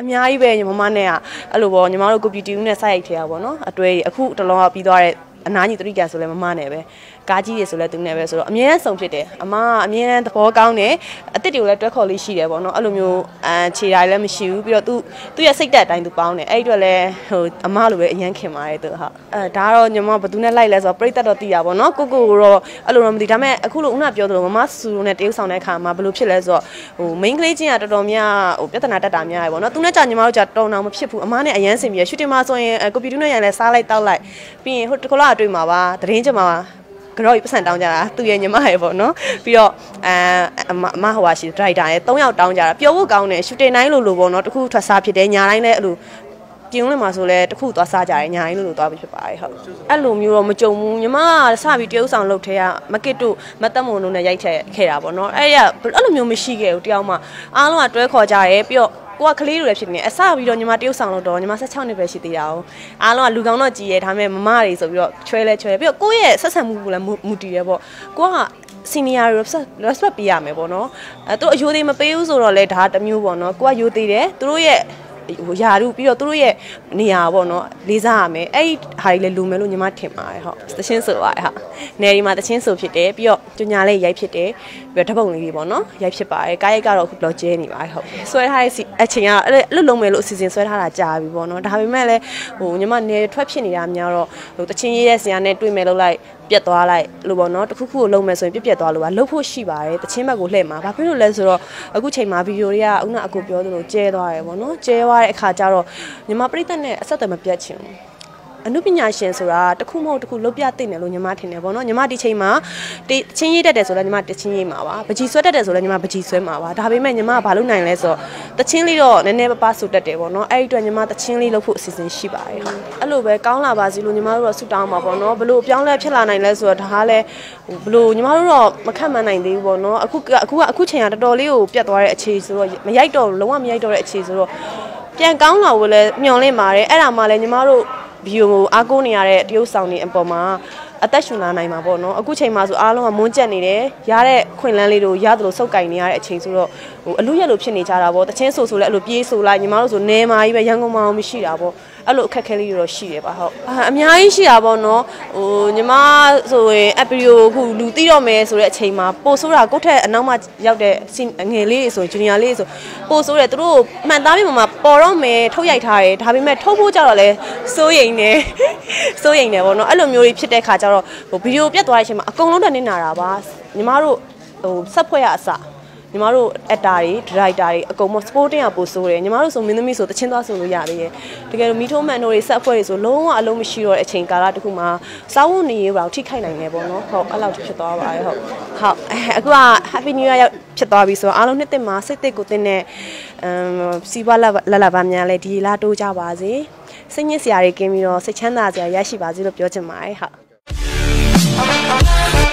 များကြီးပဲညီမနဲ့အဲ့လိုပေါ့ညီမတို့ကိုပီတီယူနဲ့စိုက်ရိုက်ထဲပါနော်အတွဲအခုတလုံးကပြီးသွားတဲ့အနားကြီး3ကန်ဆိုလဲမမနဲ့ပဲကားကြီးတွေဆိုလဲသူနဲ့ပဲဆိုတော့အမြဲတမ်းစုံဖြစ်တယ်အမအမြဲတမ်းသဘောကောင်းတယ်အစ်စ်တွေကိုလည်းတွဲခေါ်လေးရှိတယ်ပေါ့နော်အဲ့လိုမျိုးခြေဓာတ်လည်းမရှိဘူးပြီးတော့သူ့ရဲ့စိတ်သက်အတိုင်းသူပေါင်းတယ်အဲ့ဒီအတွက်လည်းဟိုအမလိုပဲအရန်ခင်ပါတယ်သူဟုတ်ဒါကတော့ညီမဘသူနဲ့လိုက်လဲဆိုတော့ပြိတ္တတော့သိရပါတော့ကိုတော့အဲ့လိုတော့မသိဒါပေမဲ့အခုလိုဦးနာပြောသလိုမမဆူနဲ့တရုပ်ဆောင်တဲ့အခါမှာဘယ်လိုဖြစ်လဲဆိုတော့ဟို main ကလေးချင်းကတော်တော်များဟိုပြဿနာတက်တာများရယ်ပေါ့နော်သူနဲ့ကြာညီမတို့ကြာတော်အောင်မဖြစ်ဘူးအမနဲ့အရန်စင်ပြီးရှူတင်မှာဆိုရင်ကွန်ပျူတာနဲ့ရန်လဲစားလိုက်တောက်လိုက်ပြီးရင်ဟိုတကလာတွေ့မှာပါတရင်ချက်မှာကတော့ပတ်စံတောင်းကြတာသူရဲ့ညီမရဲ့ပေါ့နော်ပြီးတော့အမဟိုပါရှိဒရိုက်တာရဲ့3ယောက်တောင်းကြတာပျော်ဖို့ကောင်းတယ်ရှူတင်တိုင်းလို့ပေါ့နော်တခုထွက်စားဖြစ်တယ်ညာတိုင်းလည်းအဲ့လိုပြင်းလို့မှာဆိုလဲတခုသွားစားကြတယ်ညာတိုင်းလို့သွားပြီးဖြစ်ပါတယ်ဟုတ်အဲ့လိုမျိုးတော့မကြုံဘူးညီမကစပြီးတရုပ်ဆောင်လုပ်ထဲကမကစ်တို့မတ်တမုံတို့နဲ့ရိုက်ထည့်ခဲ့တာပေါ့နော်အဲ့လိုမျိုးမရှိခဲ့ဘူးတယောက်မှအားလုံးကတွဲခေါ်ကြရဲပြီးတော့ကိုကကလေးတွေဖြစ်နေအစပြီးတော့ညီမတရုပ်ဆောင်လို့တော့ညီမ16နှစ်ပဲရှိသေးတာ哦အားလုံးကလူကောင်းတော့ကြည်ရဲဒါပေမဲ့မမတွေဆိုပြီးတော့ချွဲပြီးတော့ကိုယ့်ရဲ့ဆက်ဆံမှုကလည်းမူတည်ရဲပေါ့ကိုက senior respect ပေးရမယ်ပေါ့နော်သူတို့အယိုသေးမပေးဘူးဆိုတော့လေဒါတမျိုးပေါ့နော်ကိုကယိုသေးတယ်သူတို့ရဲ့ဟိုယာရုပြီးတော့သူတို့ရဲ့နေရာပေါ့နော်လေးစားရမယ်အဲ့ဒီဟာတွေလည်းလူမယ်လို့ညီမထင်ပါတယ်ဟုတ်တချင်းဆိုပါတယ်ဟာနယ်ဒီမှာတချင်းဆိုဖြစ်တယ်ပြီးတော့ကျညာလေးရိုက်ဖြစ်တယ်ပြီးတော့ဓပုံလေးတွေပေါ့နော်ရိုက်ဖြစ်ပါတယ်ကားရိုက်ကတော့အခုဘလော့ကျဲနေပါတယ်ဟုတ်ဆွဲထားတဲ့အချိန်ကအဲ့လိုလုံးမယ်လို့အစီအစဉ်ဆွဲထားတာကြာပြီပေါ့နော်ဒါပေမဲ့လည်းဟိုညီမနယ်ထွက်ဖြစ်နေတာများတော့ဟိုတချင်းရေးရဲ့ဆရာနဲ့တွေ့မယ်လို့လိုက်ပြတ်သွားလိုက်လို့ပေါ့နော်တခုခုကိုလုံးမယ်ဆိုရင်ပြတ်သွားလို့ပါလှုပ်ဖို့ရှိပါတယ်တချင်းဘက်ကိုလှည့်မှာဘာဖြစ်လို့လဲဆိုတော့အခုချိန်မှာဗီဒီယိုတွေကဦးနာအကိုပြောသလိုကျဲသွားတယ်ပေါ့နော်ကျဲသွားတဲ့အခါကျတော့ညီမပြိတ္တနဲ့အဆက်အသွယ်မပြတ်ချင်ဘူးအနုပညာရှင်ဆိုတာတခုမဟုတ်တခုလုပ်ပြသိတယ်လို့ညီမထင်တယ်ပေါ့နော်ညီမဒီချိန်မှာချင်းရေးတတ်တယ်ဆိုတော့ညီမတချင်းရေးမှာပါပကြီးဆွဲတတ်တယ်ဆိုတော့ညီမပကြီးဆွဲမှာပါဒါပေမဲ့ညီမကဘာလုပ်နိုင်လဲဆိုတော့တချင်းလေးတော့နည်းနည်းပါဆူတတ်တယ်ပေါ့နော်အဲ့ဒီအတွက်ညီမတချင်းလေးလုပ်ဖို့အစီအစဉ်ရှိပါတယ်ဟုတ်အဲ့လိုပဲကောင်းလာပါစေလို့ညီမတို့တော့ဆုတောင်းပါပေါ့နော်ဘလို့ပြောင်းလဲဖြစ်လာနိုင်လဲဆိုတော့ဒါကလည်းဘလို့ညီမတို့တော့မခန့်မှန်းနိုင်သေးဘူးပေါ့နော်အခုချိန်ကတော်တော်လေးကိုပြတ်သွားတဲ့အခြေဆိုတော့မရိုက်တော့လုံးဝမရိုက်တော့တဲ့အခြေဆိုတော့ပြန်ကောင်းလာဖို့လည်းမျှော်လင့်ပါတယ်အဲ့ဒါမှလည်းညီမတို့ဗီဒီယိုကိုအားကိုးနေရတဲ့တရုပ်ဆောင်တွေအပေါ်မှာအသက်ရှင်လာနိုင်မှာပေါ့နော်အခုချိန်မှာဆိုအားလုံးကမွန်းကျက်နေတယ်ရတဲ့ခွင့်လန်းလေးတို့ရသလိုစုပ်ကင်နေရတဲ့အချိန်ဆိုတော့ဟိုအလူရက်လိုဖြစ်နေကြတာပေါ့တချင်းဆိုလဲအဲ့လိုပြေးဆိုလိုက်ညီမတို့ဆိုနေမာကြီးပဲရန်ကုန်မှာမရှိတာပေါ့အဲ့လိုအခက်ခဲလေးတွေတော့ရှိတယ်ပါဟုတ်အများကြီးရှိတာပေါ့နော်ဟိုညီမဆိုရင်အပရီယိုခုလူသိတော့မယ်ဆိုတဲ့အချိန်မှာပို့ဆိုးတာကိုယ့်ထက်အနောက်မှရောက်တဲ့ငယ်လေးတွေဆိုဂျူနီယာလေးဆိုပို့ဆိုးတယ်သူတို့မှန်သားပြမှာပေါ်တော့မယ်ထုတ်ရိုက်ထားတယ်ဒါပေမဲ့ထုတ်ဖို့ကြတော့လဲစိုးရိမ်တယ်ပေါ့နော်အဲ့လိုမျိုးတွေဖြစ်တဲ့ခါကျတော့ဟိုဗီဒီယိုပြတ်သွားတဲ့အချိန်မှာအကုန်လုံးတက်နေတာပါညီမတို့ဟိုဆက်ဖွဲ့ရအစညီမတို့အက်တာတွေဒရိုက်တာတွေအကုန်မစပိုးတင်ရပို့ဆိုးတယ်ညီမတို့ဆိုမင်းသမီးဆိုတချင်းသွားဆိုလို့ရသေးတယ်တကယ်လို့မီထိုးမန်တို့တွေဆက်ဖွဲ့တွေဆိုလုံးဝအလုံးမရှိတော့တဲ့အချိန်ကာလတစ်ခုမှာစားဝတ်နေရေးပါထိခိုက်နိုင်တယ်ပေါ့နော်ဟုတ်အဲ့လောက်ဖြစ်သွားပါတယ်ဟုတ်အခုက Happy New Year ရောက်ဖြစ်သွားပြီဆိုတော့အားလုံးနှစ်သက်မှာစိတ်သက်ကိုတင်တဲ့စီးပွားလာပါများလဲဒီလာတိုးကြပါစေစိတ်ညစ်စရာတွေကင်းပြီးတော့စိတ်ချမ်းသာစရာရရှိပါစေလို့ပြောချင်ပါတယ်ဟုတ်